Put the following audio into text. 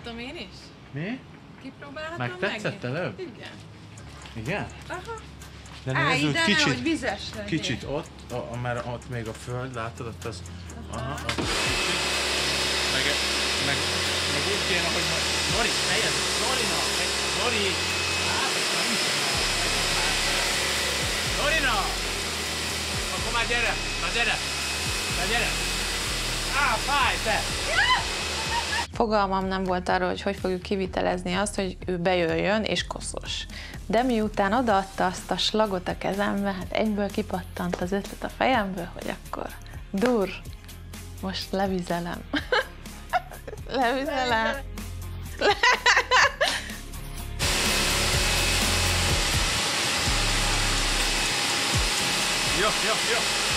Kipróbálhatom én is? Mi? Kipróbálhatom Meg tetszett előbb? Igen. Igen? Aha. De nézd, úgy hogy vizes legyél. kicsit ott, mert ott még a föld, látod, ott az... Aha, ott kicsit. Meg úgy kéne, hogy most... Zoli, fejezd! Zolina! Zoli! Zolina! Akkor már gyere! Már gyere! Már gyere! Fáj, te! Fogalmam nem volt arról, hogy fogjuk kivitelezni azt, hogy ő bejöjjön és koszos. De miután odaadta azt a slagot a kezembe, hát egyből kipattant az ötlet a fejemből, hogy akkor dur, most levizelem. Levizelem. Jó.